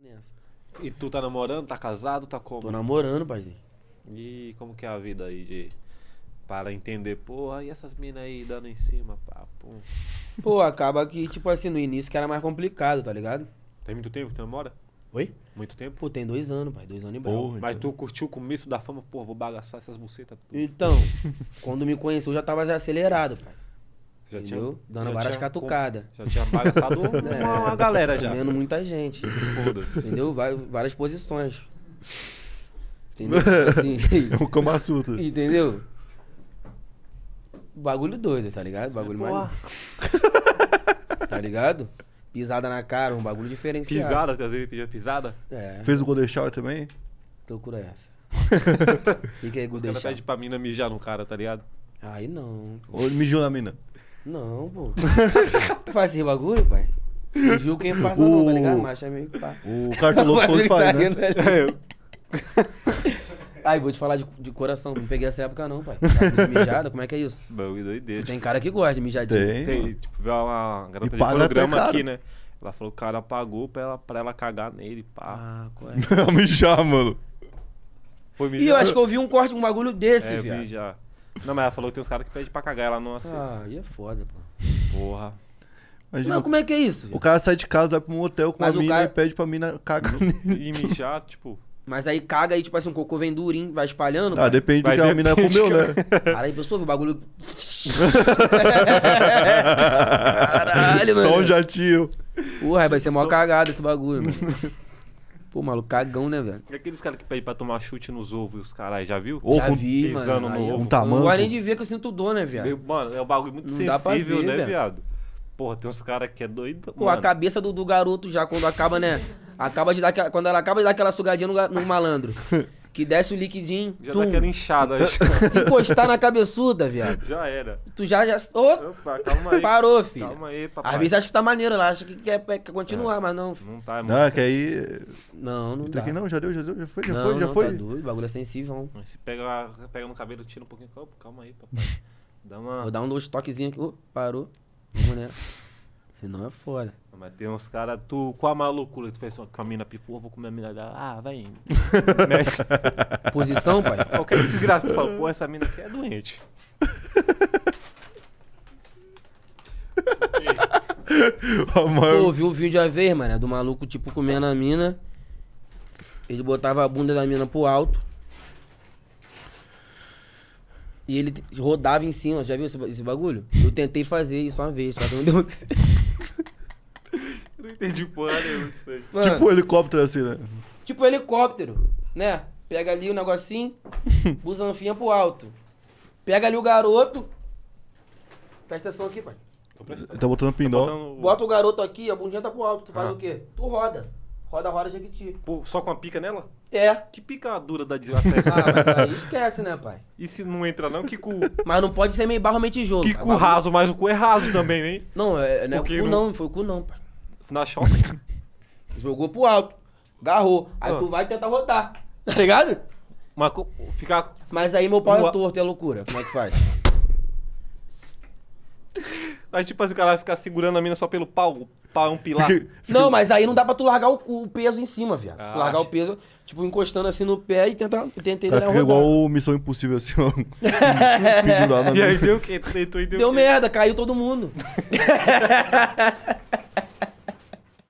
Nessa. E tu tá namorando, tá casado, tá como? Tô namorando, paizinho. E como que é a vida aí de... Para entender, porra, e essas minas aí dando em cima, pá, pum. Pô, acaba que, tipo assim, no início que era mais complicado, tá ligado? Tem muito tempo que tu namora? Oi? Muito tempo? Pô, tem 2 anos, pai. 2 anos e bravo. Porra. Mas tu curtiu o começo da fama, pô, vou bagaçar essas bucetas. Então, quando me conheceu, eu já tava já acelerado, pai. Já Entendeu? Dando já várias tinha catucadas. Já tinha bagaçado uma galera já. Comendo muita gente. Foda-se. Entendeu? Várias posições. Entendeu? Assim, É um Kama Sutra. entendeu? Bagulho doido, tá ligado? Bagulho Porra. mais. Tá ligado? Pisada na cara, um bagulho diferenciado. Pisada, às vezes pedia pisada. É. Fez o Golden Shower também? Que loucura é essa? O que é Os Golden caras Shower? pedem pra mina mijar no cara, tá ligado? Aí não. Ou ele mijou na mina? Não, pô. Tu faz esse bagulho, pai? Não viu quem faz não, tá ligado? Mas é meio que pá. O cartoloco falou que faz, né? Aí, vou te falar de coração, não peguei essa época não, pai. Sabe de mijada, como é que é isso? Bagulho doideira. Tem cara que gosta de mijadinha. Tem. Tem, tipo, veio uma garota E de paga programa até aqui, caro. né? Ela falou que o cara pagou pra ela cagar nele, pá. Ah, qual é? Mijar, mano. Foi mijar. E eu acho que eu vi um corte, um bagulho desse, É, viado. mijar. Não, mas ela falou que tem uns caras que pedem pra cagar, ela não aceita. Ah, aí é foda, pô. Porra. Imagina, Não, como é que é isso? o viado? cara sai de casa, vai pra um hotel com Mas a o mina cara- e pede pra mina cagar nele. E mijar, tipo... Mas aí caga aí, tipo assim, um cocô vem durinho, vai espalhando. Ah, pai. depende do Vai, que a mina depende, comeu, né? Caralho, pessoa, o bagulho... Caralho, mano. Só um jatinho. Porra, vai ser mó Só- cagada esse bagulho, mano. Pô, maluco, cagão, né, velho? E aqueles caras que pedem pra tomar chute nos ovos e os caras, já viu? Ou Já com- vi, pisando mano. no Aí eu- ovo. Um tamanco. Eu não gosto nem de ver que eu sinto dor, né, viado? Mano, é um bagulho muito Não dá pra sensível, ver, né, velho. viado? Porra, tem uns caras que é doido. Pô, a cabeça do garoto já, quando acaba, né? Acaba de dar aquela, quando ela acaba de dar aquela sugadinha no malandro. Que desce o liquidinho. Já tum, dá aquela inchada. já. se encostar na cabeçuda, viado. Já era. Tu já. Ô, Opa, calma aí. parou, filho. Calma aí, papai. Às vezes acha que tá maneiro, ela acha que quer continuar, mas não. Não tá, é Não, muito... que aí. Não, não Tá dá. aqui não, já deu, já foi, já não, foi, já não, foi. Tá doido, o bagulho é sensível. Mas se pega no cabelo, tira um pouquinho. Opa, calma aí, papai. Dá uma... Vou dar um 2 toquezinhos aqui. Ô, parou. Vamos nessa. Senão é foda. Mas tem uns caras, tu, qual a malucura que tu fez com a mina pipô, vou comer a mina dela. Ah, vai. Mexe. Posição, pai? Qualquer desgraça, tu fala, pô, essa mina aqui é doente. A maior- Pô, vi um vídeo a vez, mano, do maluco, tipo, comendo a mina. Ele botava a bunda da mina pro alto. E ele rodava em cima, já viu esse bagulho? Eu tentei fazer isso uma vez, só que não deu certo. Eu não entendi porra nenhuma disso aí. Mano, Tipo um helicóptero assim, né? tipo helicóptero, né? Pega ali o negocinho, busanfinha pro alto. Pega ali o garoto. Presta atenção aqui, pai. Ele tá botando pindó. Bota o garoto aqui, a bundinha tá pro alto. Tu faz Ah. o quê? Tu roda. Roda, jequiti. Pô, só com a pica nela? É. Que pica dura da desgraça é Ah, essa? mas aí esquece, né, pai? E se não entra não, que cu... Mas não pode ser meio barro, meio tijolo. Que pai. cu Bagulho- raso, mas o cu é raso também, né? Não, não é o Porque cu não- não, foi o cu não, pai. Na choca. Jogou pro alto, agarrou. Aí Ah. tu vai tentar rodar, tá ligado? Mas ficar... Mas aí meu pau é Ua- torto, é loucura. Como é que faz? Aí tipo assim, o cara vai ficar segurando a mina só pelo pau. O pau é um pilar. Não, mas aí não dá pra tu largar o peso em cima, viado. Ah, Tu largar acho. o peso, tipo, encostando assim no pé e tentar O ele cara fica rodar. igual o Missão Impossível assim, ó. Pendurado na E aí mesa. deu o quê? Tu deitou e deu Deu o quê? merda, caiu todo mundo.